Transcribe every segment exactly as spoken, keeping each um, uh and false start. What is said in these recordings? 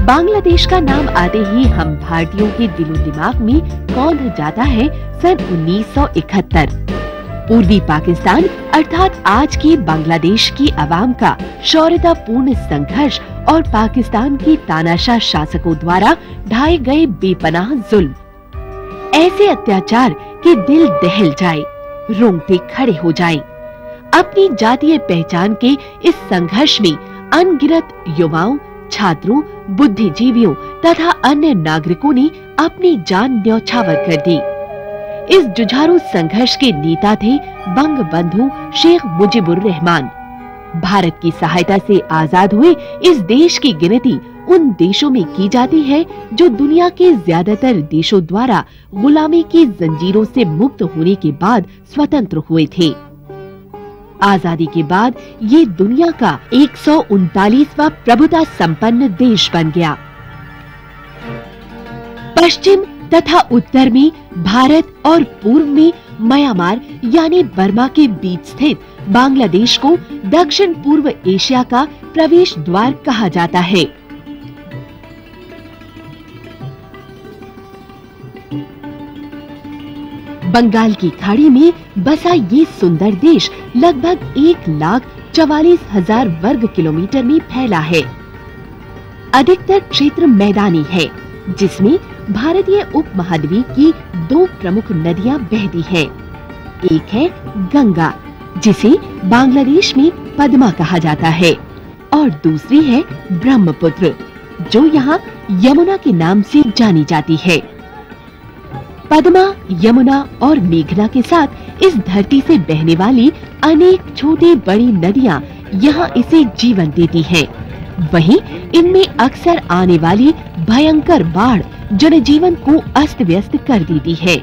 बांग्लादेश का नाम आते ही हम भारतीयों के दिलो दिमाग में कौंध जाता है सन उन्नीस सौ इकहत्तर। पूर्वी पाकिस्तान अर्थात आज के बांग्लादेश की आवाम का शौर्यतापूर्ण संघर्ष और पाकिस्तान के तानाशाह शासकों द्वारा ढाए गए बेपनाह जुल्म। ऐसे अत्याचार के दिल दहल जाए, रोंगटे खड़े हो जाएं। अपनी जातीय पहचान के इस संघर्ष में अनगिनत युवाओं, छात्रों, बुद्धिजीवियों तथा अन्य नागरिकों ने अपनी जान न्यौछावर कर दी। इस जुझारू संघर्ष के नेता थे बंग बंधु शेख मुजीबुर रहमान। भारत की सहायता से आजाद हुए इस देश की गिनती उन देशों में की जाती है जो दुनिया के ज्यादातर देशों द्वारा गुलामी की जंजीरों से मुक्त होने के बाद स्वतंत्र हुए थे। आजादी के बाद ये दुनिया का एक सौ उनतालीसवां प्रभुता संपन्न देश बन गया। पश्चिम तथा उत्तर में भारत और पूर्व में म्यांमार यानी बर्मा के बीच स्थित बांग्लादेश को दक्षिण पूर्व एशिया का प्रवेश द्वार कहा जाता है। बंगाल की खाड़ी में बसा ये सुंदर देश लगभग एक लाख चवालीस हजार वर्ग किलोमीटर में फैला है। अधिकतर क्षेत्र मैदानी है, जिसमें भारतीय उपमहाद्वीप की दो प्रमुख नदियां बहती हैं। एक है गंगा, जिसे बांग्लादेश में पद्मा कहा जाता है, और दूसरी है ब्रह्मपुत्र, जो यहाँ यमुना के नाम से जानी जाती है। पद्मा, यमुना और मेघना के साथ इस धरती से बहने वाली अनेक छोटी बड़ी नदियाँ यहाँ इसे जीवन देती हैं। वहीं इनमें अक्सर आने वाली भयंकर बाढ़ जनजीवन को अस्त व्यस्त कर देती है।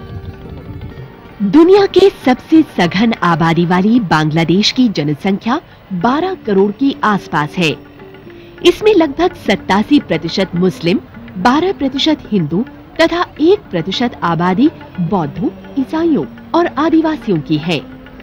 दुनिया के सबसे सघन आबादी वाली बांग्लादेश की जनसंख्या बारह करोड़ के आसपास है। इसमें लगभग सत्तासी प्रतिशत मुस्लिम, बारह प्रतिशत हिंदू तथा एक प्रतिशत आबादी बौद्धों, ईसाइयों और आदिवासियों की है।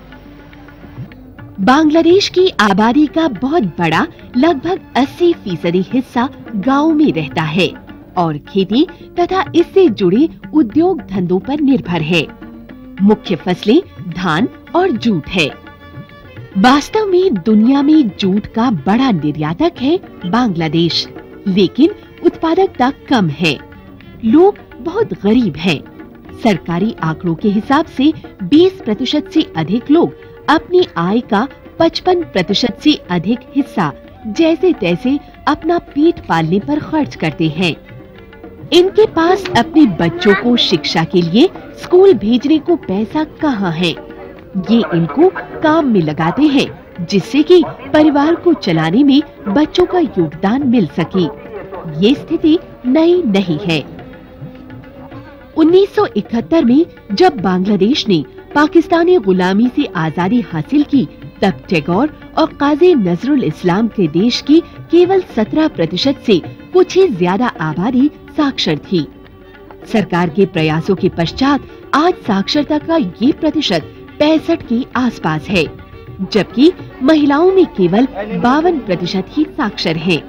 बांग्लादेश की आबादी का बहुत बड़ा लगभग अस्सी फीसदी हिस्सा गाँव में रहता है और खेती तथा इससे जुड़े उद्योग धंधों पर निर्भर है। मुख्य फसलें धान और जूट है। वास्तव में दुनिया में जूट का बड़ा निर्यातक है बांग्लादेश, लेकिन उत्पादकता कम है। लोग बहुत गरीब हैं। सरकारी आंकड़ों के हिसाब से बीस प्रतिशत से अधिक लोग अपनी आय का पचपन प्रतिशत से अधिक हिस्सा जैसे तैसे अपना पेट पालने पर खर्च करते हैं। इनके पास अपने बच्चों को शिक्षा के लिए स्कूल भेजने को पैसा कहाँ है। ये इनको काम में लगाते हैं, जिससे कि परिवार को चलाने में बच्चों का योगदान मिल सके। ये स्थिति नई नहीं है। उन्नीस सौ इकहत्तर में जब बांग्लादेश ने पाकिस्तानी गुलामी से आजादी हासिल की, तब टैगोर और काजी नजरुल इस्लाम के देश की केवल सत्रह प्रतिशत से कुछ ही ज्यादा आबादी साक्षर थी। सरकार के प्रयासों के पश्चात आज साक्षरता का ये प्रतिशत पैंसठ के आसपास है, जबकि महिलाओं में केवल बावन प्रतिशत ही साक्षर हैं।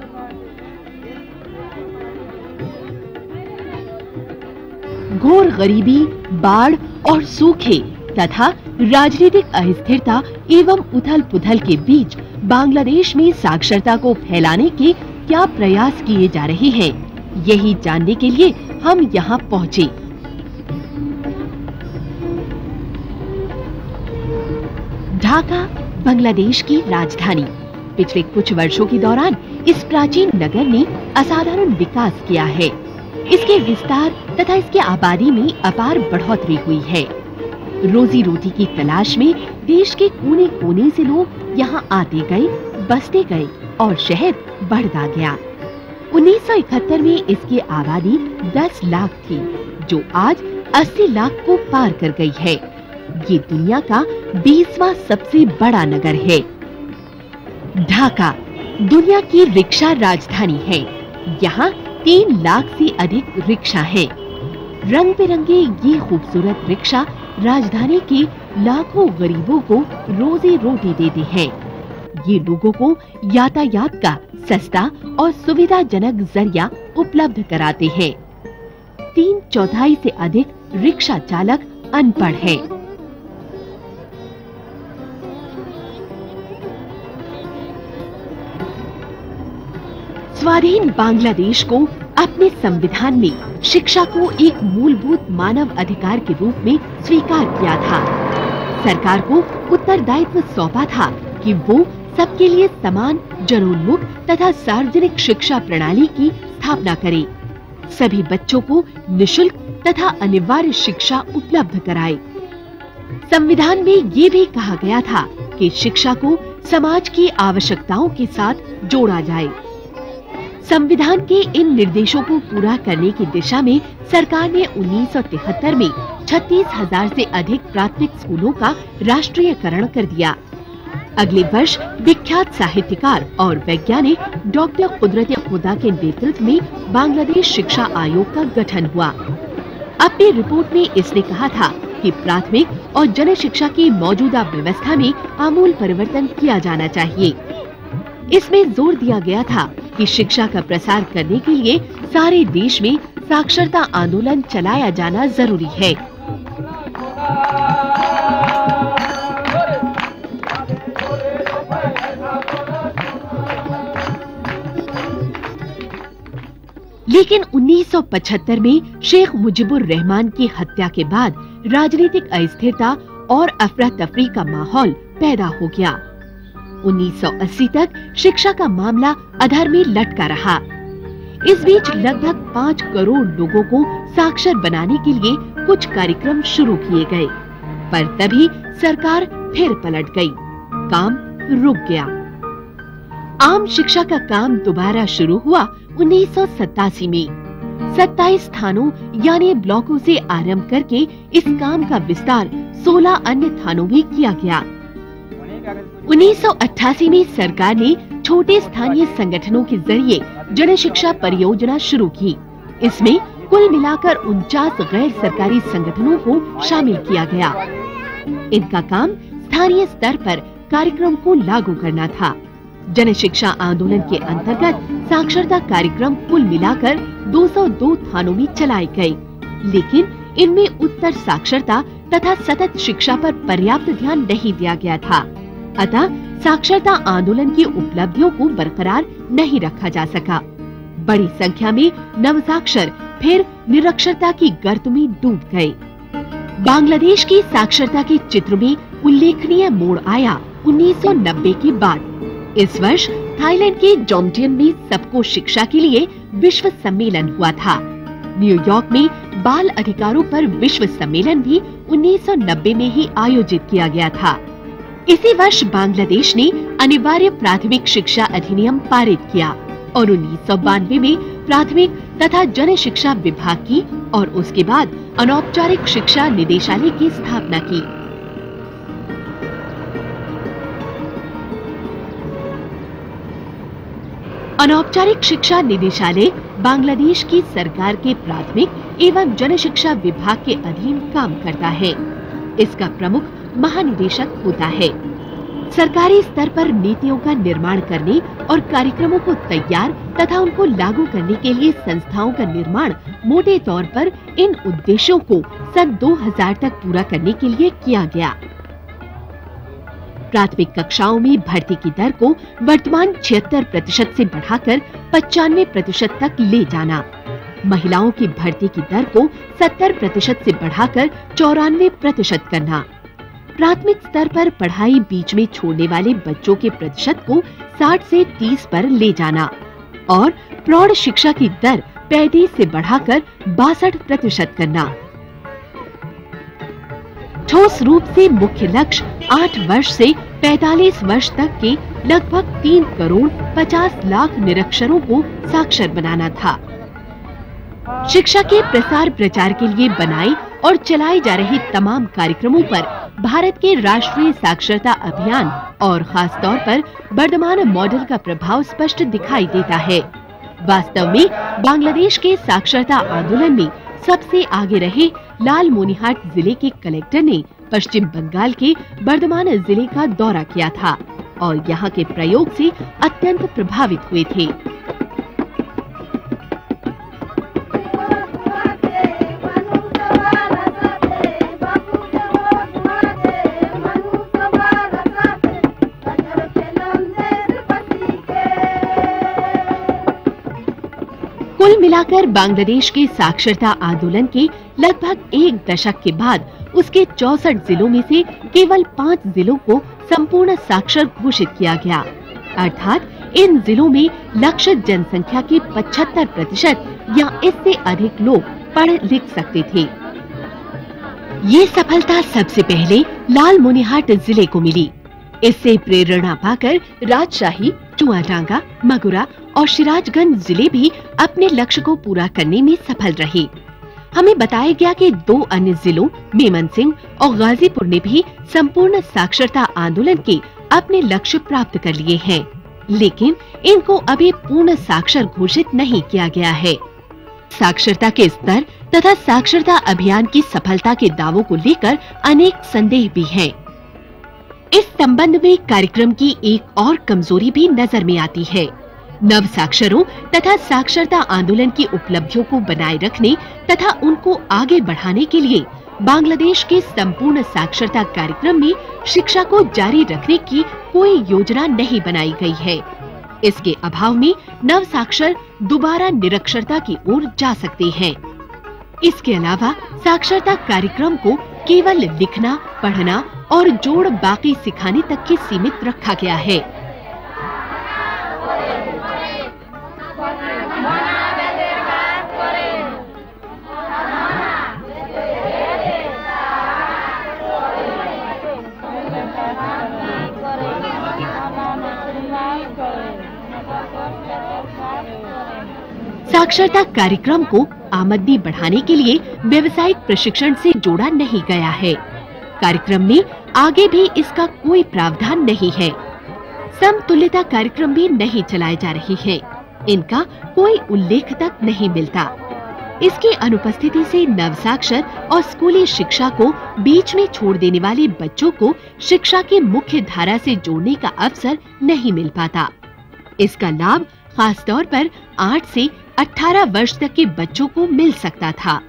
घोर गरीबी, बाढ़ और सूखे तथा राजनीतिक अस्थिरता एवं उथल-पुथल के बीच बांग्लादेश में साक्षरता को फैलाने के क्या प्रयास किए जा रहे हैं, यही जानने के लिए हम यहाँ पहुँचे। ढाका बांग्लादेश की राजधानी। पिछले कुछ वर्षों के दौरान इस प्राचीन नगर ने असाधारण विकास किया है। इसके विस्तार तथा इसकी आबादी में अपार बढ़ोतरी हुई है। रोजी रोटी की तलाश में देश के कोने कोने से लोग यहाँ आते गए, बसते गए और शहर बढ़ता गया। उन्नीस सौ इकहत्तर में इसकी आबादी दस लाख थी, जो आज अस्सी लाख को पार कर गई है। ये दुनिया का बीसवां सबसे बड़ा नगर है। ढाका दुनिया की रिक्शा राजधानी है। यहाँ तीन लाख से अधिक रिक्शा हैं। रंग बिरंगे ये खूबसूरत रिक्शा राजधानी के लाखों गरीबों को रोजी रोटी देते हैं। ये लोगों को यातायात का सस्ता और सुविधाजनक जरिया उपलब्ध कराते हैं। तीन चौथाई से अधिक रिक्शा चालक अनपढ़ हैं। स्वाधीन बांग्लादेश को अपने संविधान में शिक्षा को एक मूलभूत मानव अधिकार के रूप में स्वीकार किया था। सरकार को उत्तरदायित्व सौंपा था कि वो सबके लिए समान, जनोन्मुख तथा सार्वजनिक शिक्षा प्रणाली की स्थापना करे, सभी बच्चों को निशुल्क तथा अनिवार्य शिक्षा उपलब्ध कराए। संविधान में ये भी कहा गया था कि शिक्षा को समाज की आवश्यकताओं के साथ जोड़ा जाए। संविधान के इन निर्देशों को पूरा करने की दिशा में सरकार ने उन्नीस सौ तिहत्तर में छत्तीस हजार से अधिक प्राथमिक स्कूलों का राष्ट्रीयकरण कर दिया। अगले वर्ष विख्यात साहित्यकार और वैज्ञानिक डॉक्टर कुदरत खुदा के नेतृत्व में बांग्लादेश शिक्षा आयोग का गठन हुआ। अपनी रिपोर्ट में इसने कहा था कि प्राथमिक और जन शिक्षा की मौजूदा व्यवस्था में आमूल परिवर्तन किया जाना चाहिए। इसमें जोर दिया गया था कि शिक्षा का प्रसार करने के लिए सारे देश में साक्षरता आंदोलन चलाया जाना जरूरी है। लेकिन उन्नीस सौ पचहत्तर में शेख मुजीबुर रहमान की हत्या के बाद राजनीतिक अस्थिरता और अफरा तफरी का माहौल पैदा हो गया। उन्नीस सौ अस्सी तक शिक्षा का मामला अधर में लटका रहा। इस बीच लगभग पाँच करोड़ लोगों को साक्षर बनाने के लिए कुछ कार्यक्रम शुरू किए गए, पर तभी सरकार फिर पलट गई, काम रुक गया। आम शिक्षा का काम दोबारा शुरू हुआ उन्नीस सौ सतासी में। सत्ताईस थानों यानी ब्लॉकों से आरंभ करके इस काम का विस्तार सोलह अन्य थानों में किया गया। उन्नीस सौ अट्ठासी में सरकार ने छोटे स्थानीय संगठनों के जरिए जन शिक्षा परियोजना शुरू की। इसमें कुल मिलाकर उनचास गैर सरकारी संगठनों को शामिल किया गया। इनका काम स्थानीय स्तर पर कार्यक्रम को लागू करना था। जन शिक्षा आंदोलन के अंतर्गत साक्षरता कार्यक्रम कुल मिलाकर दो सौ दो थानों में चलाए गए, लेकिन इनमें उत्तर साक्षरता तथा सतत शिक्षा पर पर्याप्त ध्यान नहीं दिया गया था। अतः साक्षरता आंदोलन की उपलब्धियों को बरकरार नहीं रखा जा सका। बड़ी संख्या में नवसाक्षर फिर निरक्षरता की गर्त में डूब गए। बांग्लादेश की साक्षरता के चित्र में उल्लेखनीय मोड़ आया उन्नीस सौ नब्बे के बाद। इस वर्ष थाईलैंड के जोंगटियन में सबको शिक्षा के लिए विश्व सम्मेलन हुआ था। न्यूयॉर्क में बाल अधिकारों पर विश्व सम्मेलन भी उन्नीस सौ नब्बे में ही आयोजित किया गया था। इसी वर्ष बांग्लादेश ने अनिवार्य प्राथमिक शिक्षा अधिनियम पारित किया और उन्नीस सौ बानवे में प्राथमिक तथा जन शिक्षा विभाग की और उसके बाद अनौपचारिक शिक्षा निदेशालय की स्थापना की। अनौपचारिक शिक्षा निदेशालय बांग्लादेश की सरकार के प्राथमिक एवं जन शिक्षा विभाग के अधीन काम करता है। इसका प्रमुख महानिदेशक होता है। सरकारी स्तर पर नीतियों का निर्माण करने और कार्यक्रमों को तैयार तथा उनको लागू करने के लिए संस्थाओं का निर्माण मोटे तौर पर इन उद्देश्यों को सन दो हज़ार तक पूरा करने के लिए किया गया। प्राथमिक कक्षाओं में भर्ती की दर को वर्तमान छिहत्तर प्रतिशत से बढ़ाकर पचानवे प्रतिशत तक ले जाना, महिलाओं की भर्ती की दर को सत्तर प्रतिशत से बढ़ाकर चौरानवे प्रतिशत करना, प्राथमिक स्तर पर पढ़ाई बीच में छोड़ने वाले बच्चों के प्रतिशत को साठ से तीस पर ले जाना और प्रौढ़ शिक्षा की दर पैंतीस से बढ़ाकर बासठ प्रतिशत करना। ठोस रूप से मुख्य लक्ष्य आठ वर्ष से पैंतालीस वर्ष तक के लगभग तीन करोड़ पचास लाख निरक्षरों को साक्षर बनाना था। शिक्षा के प्रसार प्रचार के लिए बनाए और चलाए जा रहे तमाम कार्यक्रमों पर भारत के राष्ट्रीय साक्षरता अभियान और खास तौर पर वर्तमान मॉडल का प्रभाव स्पष्ट दिखाई देता है। वास्तव में बांग्लादेश के साक्षरता आंदोलन में सबसे आगे रहे लालमोनिहाट जिले के कलेक्टर ने पश्चिम बंगाल के बर्धमान जिले का दौरा किया था और यहाँ के प्रयोग से अत्यंत प्रभावित हुए थे। कुल मिलाकर बांग्लादेश के साक्षरता आंदोलन के लगभग एक दशक के बाद उसके चौसठ जिलों में से केवल पाँच जिलों को संपूर्ण साक्षर घोषित किया गया, अर्थात इन जिलों में लक्षित जनसंख्या के पचहत्तर प्रतिशत या इससे अधिक लोग पढ़ लिख सकते थे। ये सफलता सबसे पहले लालमोनिहाट जिले को मिली। इससे प्रेरणा पाकर राजशाही, चुआडांगा, मगुरा और सिराजगंज जिले भी अपने लक्ष्य को पूरा करने में सफल रहे। हमें बताया गया कि दो अन्य जिलों मेमनसिंह और गाजीपुर ने भी संपूर्ण साक्षरता आंदोलन के अपने लक्ष्य प्राप्त कर लिए हैं, लेकिन इनको अभी पूर्ण साक्षर घोषित नहीं किया गया है। साक्षरता के स्तर तथा साक्षरता अभियान की सफलता के दावों को लेकर अनेक संदेह भी हैं। इस संबंध में कार्यक्रम की एक और कमजोरी भी नजर में आती है। नव साक्षरों तथा साक्षरता आंदोलन की उपलब्धियों को बनाए रखने तथा उनको आगे बढ़ाने के लिए बांग्लादेश के संपूर्ण साक्षरता कार्यक्रम में शिक्षा को जारी रखने की कोई योजना नहीं बनाई गई है। इसके अभाव में नव साक्षर दोबारा निरक्षरता की ओर जा सकते हैं। इसके अलावा साक्षरता कार्यक्रम को केवल लिखना, पढ़ना और जोड़ बाकी सिखाने तक के सीमित रखा गया है। साक्षरता कार्यक्रम को आमदनी बढ़ाने के लिए व्यवसायिक प्रशिक्षण से जोड़ा नहीं गया है। कार्यक्रम में आगे भी इसका कोई प्रावधान नहीं है। समतुल्यता कार्यक्रम भी नहीं चलाए जा रहे हैं। इनका कोई उल्लेख तक नहीं मिलता। इसकी अनुपस्थिति से नवसाक्षर और स्कूली शिक्षा को बीच में छोड़ देने वाले बच्चों को शिक्षा की मुख्य धारा से जोड़ने का अवसर नहीं मिल पाता। इसका लाभ खास तौर पर आठ से अठारह वर्ष तक के बच्चों को मिल सकता था।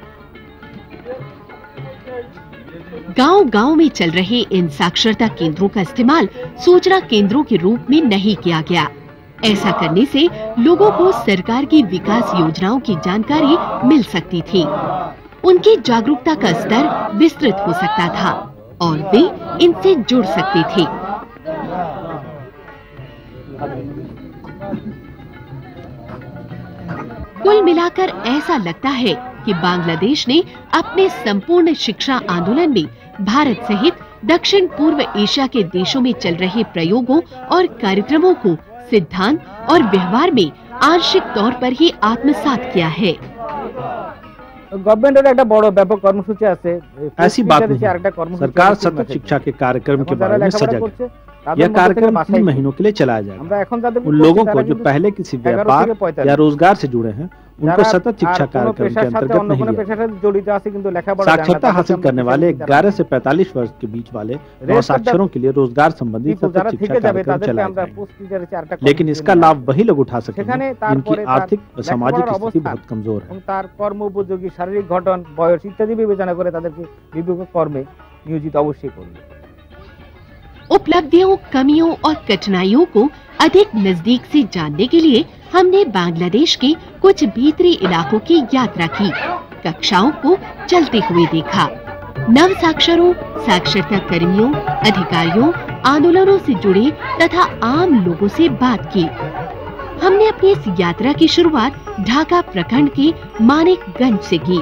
गांव-गांव में चल रहे इन साक्षरता केंद्रों का इस्तेमाल सूचना केंद्रों के रूप में नहीं किया गया। ऐसा करने से लोगों को सरकार की विकास योजनाओं की जानकारी मिल सकती थी। उनकी जागरूकता का स्तर विस्तृत हो सकता था और वे इनसे जुड़ सकते थे। कुल मिलाकर ऐसा लगता है कि बांग्लादेश ने अपने संपूर्ण शिक्षा आंदोलन में भारत सहित दक्षिण पूर्व एशिया के देशों में चल रहे प्रयोगों और कार्यक्रमों को सिद्धांत और व्यवहार में आंशिक तौर पर ही आत्मसात किया है। गवर्नमेंट एक बड़ा व्यापक कर्मसूची আছে। ऐसी बात नहीं। सरकार सतत शिक्षा के कार्यक्रम के बारे में सजग है। यह कार्यक्रम तीन महीनों के लिए चलाया जाएगा। उन लोगों को जो पहले किसी व्यापार या रोजगार से जुड़े हैं उनको सतत शिक्षा कार्यक्रम के अंतर्गत नहीं लिया। साक्षरता हासिल करने वाले ग्यारह से पैंतालीस वर्ष के बीच वाले नवसाक्षरों के लिए रोजगार संबंधी सतत शिक्षा कार्यक्रम चलाया जाएगा। लेकिन इसका लाभ वही लोग उठा सकेंगे जिनकी आर्थिक व सामाजिक स्थिति बहुत कमजोर है। তার কর্মোপযোগী শারীরিক গঠন, বয়স ইত্যাদি বিবেচনা করে তাদেরকে বিভিন্ন কর্মে নিয়োজিত অবশ্যই করবে। उपलब्धियों, कमियों और कठिनाइयों को अधिक नजदीक से जानने के लिए हमने बांग्लादेश के कुछ भीतरी इलाकों की यात्रा की, कक्षाओं को चलते हुए देखा, नव साक्षरों, साक्षरता कर्मियों, अधिकारियों, आंदोलनों से जुड़े तथा आम लोगों से बात की। हमने अपनी इस यात्रा की शुरुआत ढाका प्रखंड के मानिकगंज से की।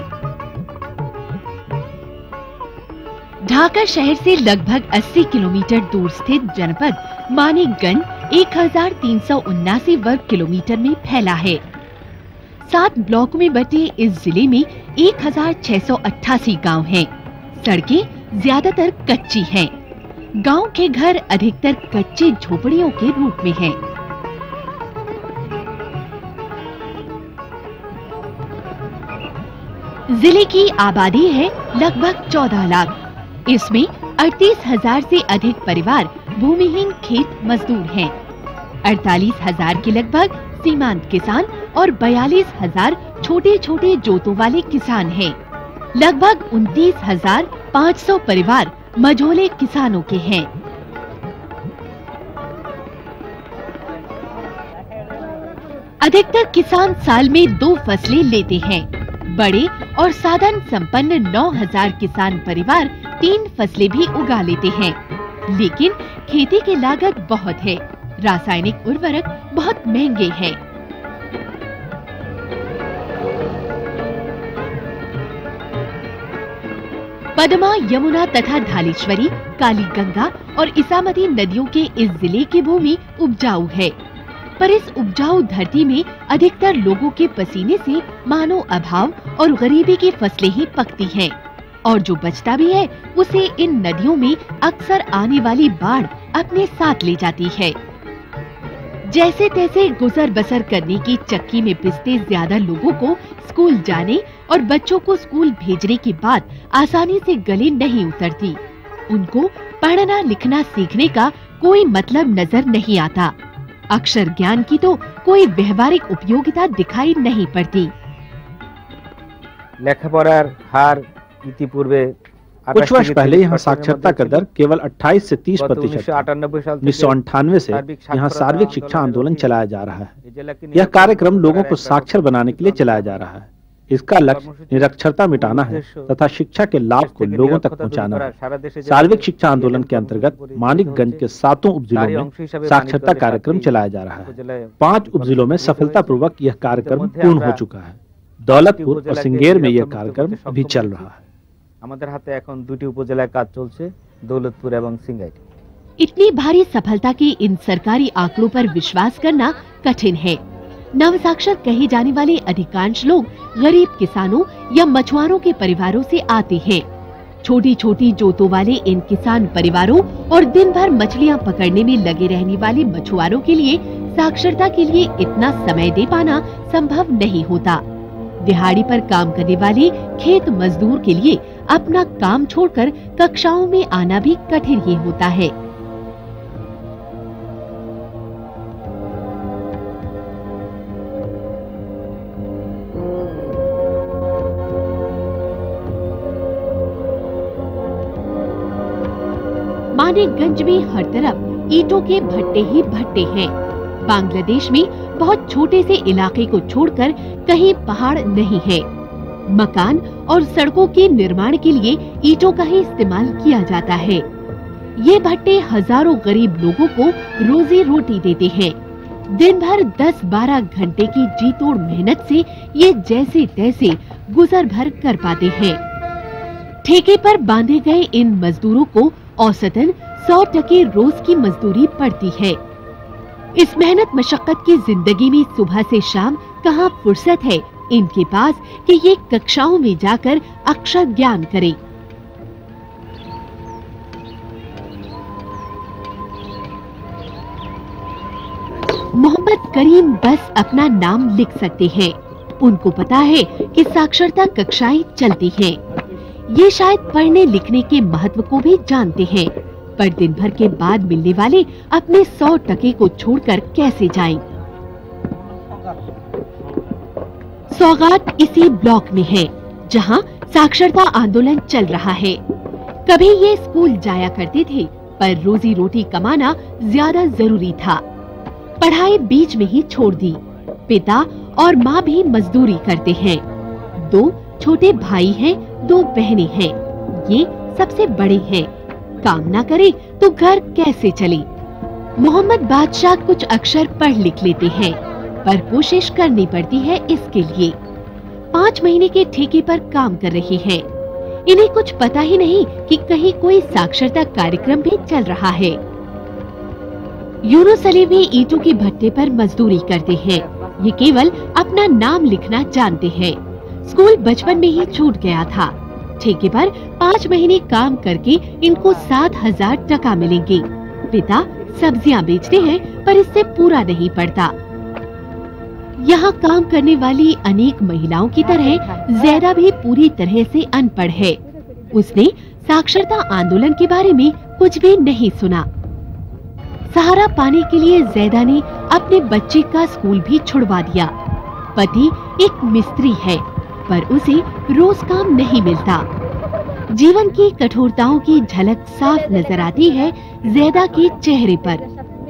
ढाका शहर से लगभग अस्सी किलोमीटर दूर स्थित जनपद मानिकगंज एक हजार तीन सौ उन्नासी वर्ग किलोमीटर में फैला है। सात ब्लॉक में बटे इस जिले में एक हजार छह सौ अट्ठासी गाँव हैं। सड़कें ज्यादातर कच्ची हैं। गांव के घर अधिकतर कच्चे झोपड़ियों के रूप में हैं। जिले की आबादी है लगभग चौदह लाख। इसमें अड़तीस हजार से अधिक परिवार भूमिहीन खेत मजदूर हैं। अड़तालीस हजार के लगभग सीमांत किसान और बयालीस हजार छोटे छोटे जोतों वाले किसान हैं। लगभग उनतीस हजार पाँच सौ परिवार मझोले किसानों के हैं। अधिकतर किसान साल में दो फसलें लेते हैं। बड़े और साधन संपन्न नौ हजार किसान परिवार तीन फसलें भी उगा लेते हैं। लेकिन खेती की लागत बहुत है, रासायनिक उर्वरक बहुत महंगे हैं। पद्मा, यमुना तथा धालेश्वरी, काली गंगा और इसामती नदियों के इस जिले की भूमि उपजाऊ है, पर इस उपजाऊ धरती में अधिकतर लोगों के पसीने से मानव अभाव और गरीबी की फसलें ही पकती हैं, और जो बचता भी है उसे इन नदियों में अक्सर आने वाली बाढ़ अपने साथ ले जाती है। जैसे तैसे गुजर बसर करने की चक्की में पिसते ज्यादा लोगों को स्कूल जाने और बच्चों को स्कूल भेजने की बात आसानी से गले नहीं उतरती। उनको पढ़ना लिखना सीखने का कोई मतलब नजर नहीं आता। अक्षर ज्ञान की तो कोई व्यवहारिक उपयोगिता दिखाई नहीं पड़ती। लेखापढ़ार हार इतिपूर्वे कुछ वर्ष पहले यहाँ साक्षरता का दर केवल अट्ठाईस से तीस प्रतिशत था। उन्नीस सौ अंठानवे से यहाँ सार्वजनिक शिक्षा आंदोलन चलाया जा रहा है। यह कार्यक्रम लोगों को साक्षर बनाने के लिए चलाया जा रहा है। इसका लक्ष्य निरक्षरता मिटाना है तथा शिक्षा के लाभ को लोगों तक पहुँचाना है। सार्वजनिक शिक्षा आंदोलन के अंतर्गत मानिकगंज के सातों उपजिलों में साक्षरता कार्यक्रम चलाया जा रहा है। पाँच उपजिलों में सफलतापूर्वक यह कार्यक्रम पूर्ण हो चुका है। दौलतपुर और सिंगेर में यह कार्यक्रम अभी चल रहा है। हमारे हाथे এখন দুটি উপজেলায় কাজ চলছে, দৌলতপুর এবং সিংগাইর। इतनी भारी सफलता के इन सरकारी आंकड़ों पर विश्वास करना कठिन है। नवसाक्षर कहे जाने वाले अधिकांश लोग गरीब किसानों या मछुआरों के परिवारों से आते हैं। छोटी छोटी जोतों वाले इन किसान परिवारों और दिन भर मछलियाँ पकड़ने में लगे रहने वाले मछुआरों के लिए साक्षरता के लिए इतना समय दे पाना संभव नहीं होता। दिहाड़ी पर काम करने वाले खेत मजदूर के लिए अपना काम छोड़कर कक्षाओं में आना भी कठिन ही होता है। मानिकगंज में हर तरफ ईंटों के भट्टे ही भट्टे हैं। बांग्लादेश में बहुत छोटे से इलाके को छोड़कर कहीं पहाड़ नहीं है। मकान और सड़कों के निर्माण के लिए ईंटों का ही इस्तेमाल किया जाता है। ये भट्टे हजारों गरीब लोगों को रोजी रोटी देते हैं। दिन भर दस बारह घंटे की जी तोड़ मेहनत से ये जैसे तैसे गुजर भर कर पाते हैं। ठेके पर बांधे गए इन मजदूरों को औसतन सौ टके रोज की मजदूरी पड़ती है। इस मेहनत मशक्कत की जिंदगी में सुबह से शाम कहाँ फुर्सत है इनके पास कि ये कक्षाओं में जाकर अक्षर ज्ञान करें। मोहम्मद करीम बस अपना नाम लिख सकते हैं। उनको पता है कि साक्षरता कक्षाएं चलती हैं। ये शायद पढ़ने लिखने के महत्व को भी जानते हैं, पर दिन भर के बाद मिलने वाले अपने सौ टके को छोड़कर कैसे जाएं? सौगात इसी ब्लॉक में है जहां साक्षरता आंदोलन चल रहा है। कभी ये स्कूल जाया करते थे, पर रोजी रोटी कमाना ज्यादा जरूरी था। पढ़ाई बीच में ही छोड़ दी। पिता और माँ भी मजदूरी करते हैं। दो छोटे भाई हैं, दो बहनें हैं। ये सबसे बड़े हैं। काम ना करे तो घर कैसे चले? मोहम्मद बादशाह कुछ अक्षर पढ़ लिख लेते हैं, पर कोशिश करनी पड़ती है इसके लिए। पाँच महीने के ठेके पर काम कर रहे हैं। इन्हें कुछ पता ही नहीं कि कहीं कोई साक्षरता कार्यक्रम भी चल रहा है। यूनुस अली भी ईंटों के भट्टे पर मजदूरी करते हैं। ये केवल अपना नाम लिखना जानते हैं। स्कूल बचपन में ही छूट गया था। ठेके पर पाँच महीने काम करके इनको सात हजार टका मिलेंगे। पिता सब्जियां बेचते हैं, पर इससे पूरा नहीं पड़ता। यहाँ काम करने वाली अनेक महिलाओं की तरह ज़ैदा भी पूरी तरह से अनपढ़ है। उसने साक्षरता आंदोलन के बारे में कुछ भी नहीं सुना। सहारा पाने के लिए जैदा ने अपने बच्चे का स्कूल भी छुड़वा दिया। पति एक मिस्त्री है, पर उसे रोज काम नहीं मिलता। जीवन की कठोरताओं की झलक साफ नजर आती है जैदा के चेहरे पर।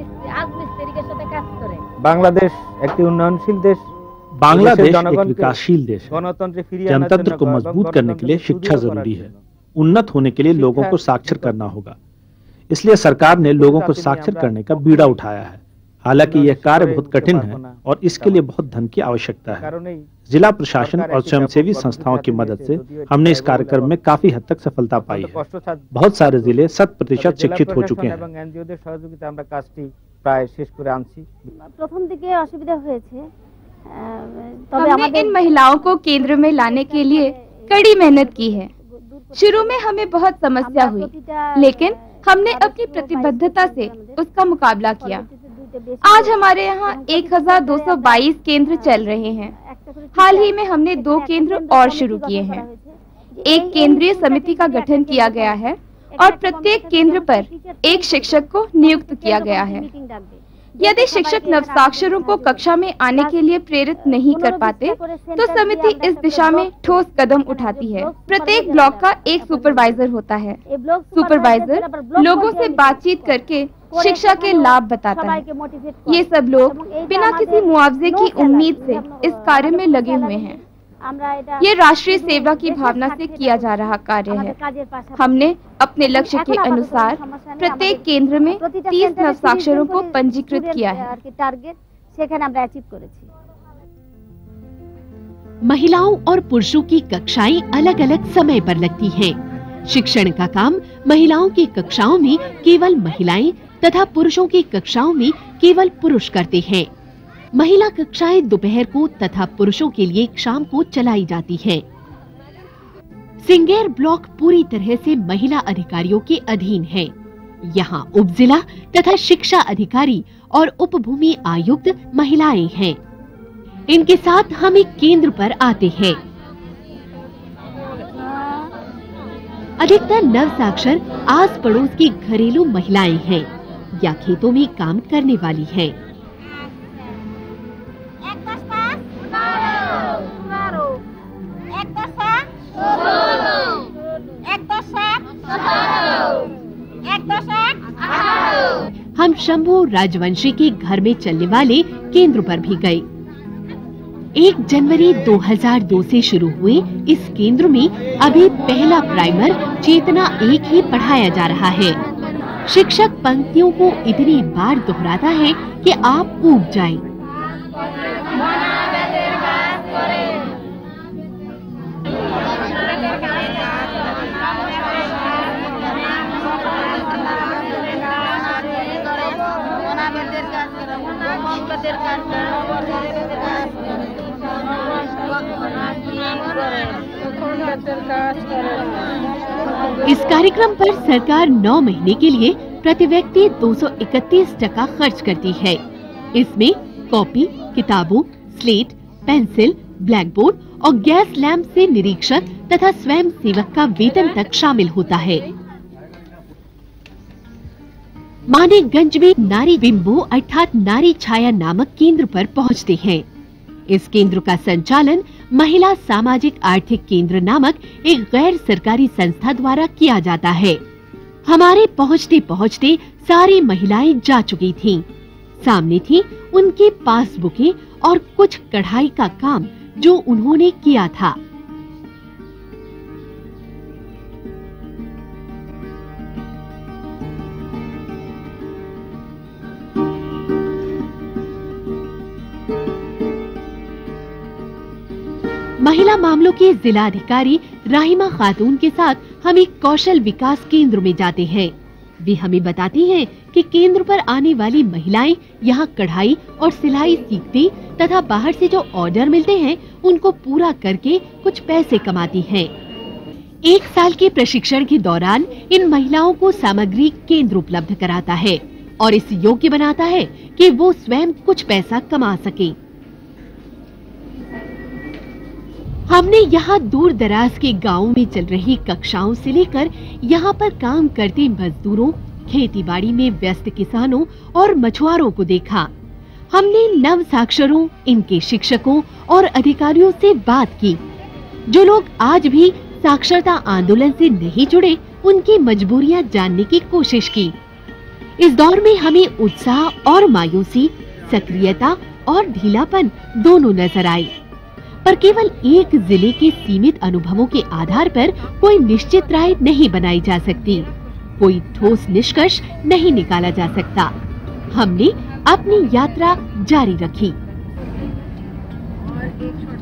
बांग्लादेश एक उन्नयनशील देश, बांग्लादेश एक विकासशील देश है। जनतंत्र को मजबूत करने के लिए शिक्षा जरूरी है। उन्नत होने के लिए लोगों को साक्षर करना होगा। इसलिए सरकार ने लोगों को साक्षर करने का बीड़ा उठाया है। हालांकि यह कार्य बहुत कठिन है और इसके लिए बहुत धन की आवश्यकता है। जिला प्रशासन और स्वयंसेवी संस्थाओं की मदद से हमने इस कार्यक्रम में काफी हद तक सफलता पाई है। बहुत सारे जिले शत प्रतिशत शिक्षित हो चुके हैं। हमने इन महिलाओं को केंद्र में लाने के लिए कड़ी मेहनत की है। शुरू में हमें बहुत समस्या हुई, लेकिन हमने अपनी प्रतिबद्धता से उसका मुकाबला किया। आज हमारे यहाँ एक हजार दो सौ बाईस केंद्र चल रहे हैं। हाल ही में हमने दो केंद्र और शुरू किए हैं। एक केंद्रीय समिति का गठन किया गया है और प्रत्येक केंद्र पर एक शिक्षक को नियुक्त किया गया है। यदि शिक्षक नवसाक्षरों को कक्षा में आने के लिए प्रेरित नहीं कर पाते, तो समिति इस दिशा में ठोस कदम उठाती है। प्रत्येक ब्लॉक का एक सुपरवाइजर होता है। सुपरवाइजर लोगों से बातचीत करके शिक्षा के लाभ बताता है। ये सब लोग बिना किसी मुआवजे की उम्मीद से इस कार्य में लगे हुए हैं। ये राष्ट्रीय सेवा की भावना से किया जा रहा कार्य है। हमने अपने लक्ष्य के अनुसार प्रत्येक केंद्र में तीस नवसाक्षरों को पंजीकृत किया है। महिलाओं और पुरुषों की कक्षाएं अलग अलग समय पर लगती हैं। शिक्षण का काम महिलाओं की कक्षाओं में केवल महिलाएं तथा पुरुषों की कक्षाओं में केवल पुरुष करते हैं। महिला कक्षाएं दोपहर को तथा पुरुषों के लिए शाम को चलाई जाती हैं। सिंगेर ब्लॉक पूरी तरह से महिला अधिकारियों के अधीन है। यहाँ उप जिला तथा शिक्षा अधिकारी और उपभूमि आयुक्त महिलाएं हैं। इनके साथ हम एक केंद्र पर आते हैं। अधिकतर नवसाक्षर आस पड़ोस की घरेलू महिलाएं हैं या खेतों में काम करने वाली हैं। हम शंभू राजवंशी के घर में चलने वाले केंद्र पर भी गए। एक जनवरी दो हज़ार दो से शुरू हुए इस केंद्र में अभी पहला प्राइमर चेतना एक ही पढ़ाया जा रहा है। शिक्षक पंक्तियों को इतनी बार दोहराता है कि आप ऊब जाएं। इस कार्यक्रम पर सरकार नौ महीने के लिए प्रति व्यक्ति दो सौ इकतीस टका खर्च करती है। इसमें कॉपी, किताबों, स्लेट, पेंसिल, ब्लैक बोर्ड और गैस लैंप से निरीक्षक तथा स्वयं सेवक का वेतन तक शामिल होता है। मानेकगंज में नारी बिंबो अर्थात नारी छाया नामक केंद्र पर पहुंचते हैं। इस केंद्र का संचालन महिला सामाजिक आर्थिक केंद्र नामक एक गैर सरकारी संस्था द्वारा किया जाता है। हमारे पहुंचते पहुंचते सारी महिलाएं जा चुकी थीं। सामने थी उनकी पासबुकें और कुछ कढ़ाई का काम जो उन्होंने किया था। महिला मामलों के जिला अधिकारी राहिमा खातून के साथ हम एक कौशल विकास केंद्र में जाते हैं। वे हमें बताती हैं कि केंद्र पर आने वाली महिलाएं यहाँ कढ़ाई और सिलाई सीखती तथा बाहर से जो ऑर्डर मिलते हैं उनको पूरा करके कुछ पैसे कमाती हैं। एक साल के प्रशिक्षण के दौरान इन महिलाओं को सामग्री केंद्र उपलब्ध कराता है और इस योग्य बनाता है कि वो स्वयं कुछ पैसा कमा सके। हमने यहाँ दूर दराज के गाँव में चल रही कक्षाओं से लेकर यहाँ पर काम करते मजदूरों, खेतीबाड़ी में व्यस्त किसानों और मछुआरों को देखा। हमने नव साक्षरों, इनके शिक्षकों और अधिकारियों से बात की। जो लोग आज भी साक्षरता आंदोलन से नहीं जुड़े, उनकी मजबूरियां जानने की कोशिश की। इस दौर में हमें उत्साह और मायूसी, सक्रियता और ढीलापन दोनों नजर आए, पर केवल एक जिले के सीमित अनुभवों के आधार पर कोई निश्चित राय नहीं बनाई जा सकती, कोई ठोस निष्कर्ष नहीं निकाला जा सकता। हमने अपनी यात्रा जारी रखी।